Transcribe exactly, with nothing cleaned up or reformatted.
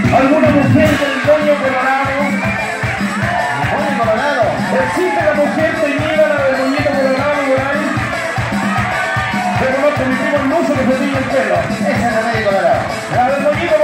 ¿Alguna mujer del moño colorado? Moño colorado. ¿Existe la mujer teñida, la del moñito colorado por ahí? Yo conozco a mi primo hermoso que se tiñe el pelo. Ese es el medio colorado. La del moñito